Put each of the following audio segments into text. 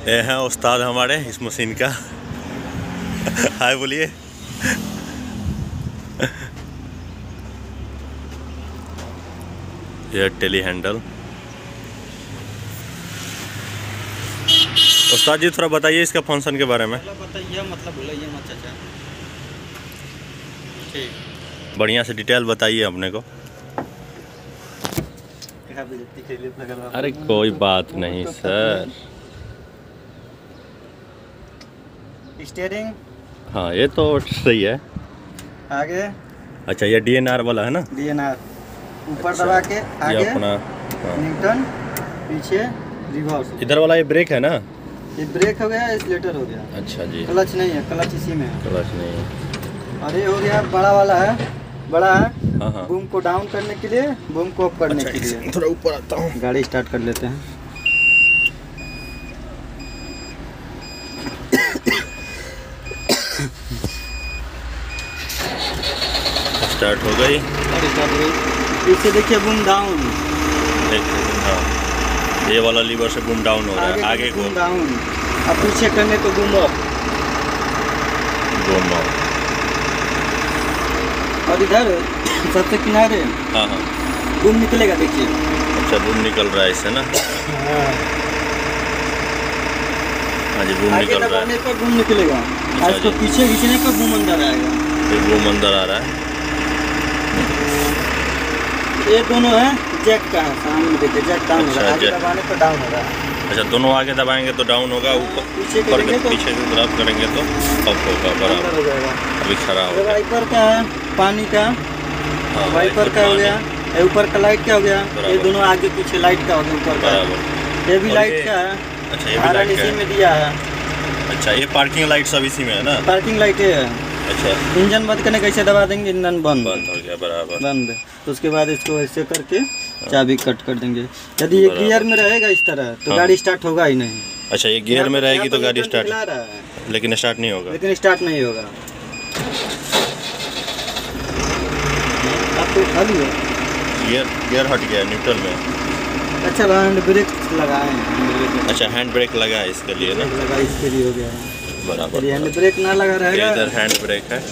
ये हैं उस्ताद हमारे इस मशीन का। हाय बोलिए। ये टेली हैंडल। उस्ताद जी थोड़ा बताइए इसका फंक्शन के बारे में। बताइए, मतलब बोलिए मत चाचा। ठीक, बढ़िया से डिटेल बताइए अपने को। अरे कोई बात नहीं सर। स्टीयरिंग, हाँ ये तो सही है। आगे। अच्छा ये DNR वाला है ना? DNR ऊपर अच्छा, दबा के आगे ये अपना न्यूटन, पीछे रिवर्स। इधर वाला ये ब्रेक है ना? ये ब्रेक हो गया, एक्सीलेटर हो गया। अच्छा जी। क्लच नहीं है, क्लच इसी में है। क्लच नहीं है। और ये हो गया बड़ा वाला है, बड़ा है। हाँ हाँ। बूम को डाउन करने के लिए, बूम को अप करने के लिए। थोड़ा ऊपर आता हूँ। गाड़ी स्टार्ट कर लेते हैं। स्टार्ट हो गई। स्टार्ट हो गई। पीछे देखिए बूम डाउन। हाँ ये वाला लीवर से बूम डाउन हो रहा है। आगे को बूम डाउन, अब पीछे करने को बूम अप। Boom up. और इधर सबसे किनारे हाँ हाँ बूम निकलेगा, देखिए। अच्छा बूम निकल रहा है इससे ना? हाँ जी बूम निकल रहा है। पर बूम निकलेगा। अच्छा इसको जी। पीछे खींचने पर बूम अंदर आएगा। फिर बूम अंदर आ रहा है। ये दोनों है जैक का है, सामने देखिए जैक डाउन हो रहा है। आगे दबाने पर डाउन हो रहा है। अच्छा दोनों आगे दबाएंगे तो डाउन होगा, ऊपर पीछे करेंगे तो पीछे की तरफ करेंगे तो अप होगा बराबर हो जाएगा। अभी खड़ा ये होगा। वाइपर का है, पानी का। हाँ वाइपर का हो गया। ये ऊपर का लाइट का हो गया। ये बराबर। दोनों आगे पीछे लाइट का हो गया, ऊपर का। बराबर। ये भी और लाइट का है। अच्छा ये भी लाइट का इसी है। में दिया है। अच्छा ये पार्किंग लाइट सब इसी में है ना? पार्किंग लाइट है। अच्छा इंजन बंद करने कैसे दबा देंगे, इंजन बंद बंद हो गया बराबर। बंद। तो उसके बाद इसको ऐसे करके चाबी कट कर देंगे। यदि ये गियर में रहेगा इस तरह तो हाँ। गाड़ी स्टार्ट होगा ही नहीं। अच्छा ये गियर में रहेगी तो गाड़ी स्टार्ट, दिखला रहा है, लेकिन स्टार्ट नहीं होगा। लेकिन स्टार्ट नहीं होगा। आपको खाली है। गियर हट गया न्यूट्रल में। अच्छा हैंड ब्रेक लगाए हैं। अच्छा हैंड ब्रेक लगा है इसके लिए ना? लगा, इसके लिए हो गया है बराबर। हैंड ब्रेक ना लगा रहेगा। इधर हैंड ब्रेक है।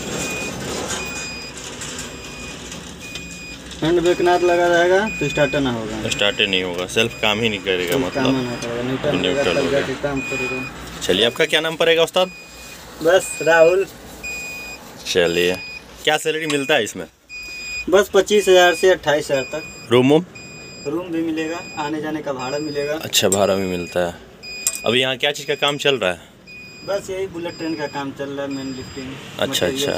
हैंड ब्रेक ना लगा रहेगा तो स्टार्ट ना होगा। स्टार्ट नहीं होगा, सेल्फ काम ही नहीं करेगा मतलब। न्यूट्रल हो गया। काम करेगा। चलिए आपका क्या नाम पड़ेगा उस्ताद? बस राहुल। चलिए क्या सैलरी मिलता है इसमें? बस 25,000 से 28,000 तक। रूम भी मिलेगा, आने जाने का भाड़ा मिलेगा। अच्छा भाड़ा भी मिलता है। अभी यहाँ क्या चीज़ का काम चल रहा है? बस यही बुलेट ट्रेन का काम चल रहा है, मेन लिफ्टिंग। अच्छा अच्छा।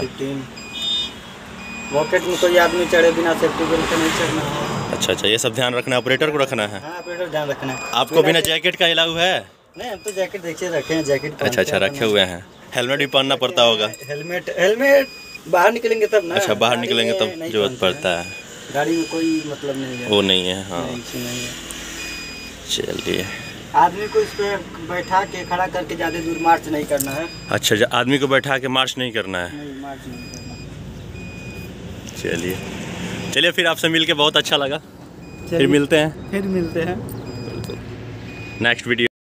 पॉकेट में कोई आदमी चढ़े बिना सेफ्टी बेल्ट नहीं चढ़ना है। अच्छा अच्छा ये सब ध्यान रखना है, ऑपरेटर को रखना है। हाँ ऑपरेटर ध्यान रखना है। आपको बिना जैकेट का अलाउ है? नहीं हम तो जैकेट देखिए रखे हैं, जैकेट। अच्छा अच्छा रखे हुए हैं। हेलमेट भी पहनना पड़ता होगा? हेलमेट बाहर निकलेंगे तब ना। अच्छा बाहर निकलेंगे तब जरूरत पड़ता है। गाड़ी में कोई मतलब नहीं है। वो नहीं है हाँ। नहीं है। चलिए आदमी को इस पे बैठा के खड़ा करके ज़्यादा दूर मार्च नहीं करना है। अच्छा आदमी को बैठा के मार्च नहीं करना है। नहीं मार्च नहीं करना। चलिए फिर आपसे मिल के बहुत अच्छा लगा। फिर मिलते हैं नेक्स्ट वीडियो।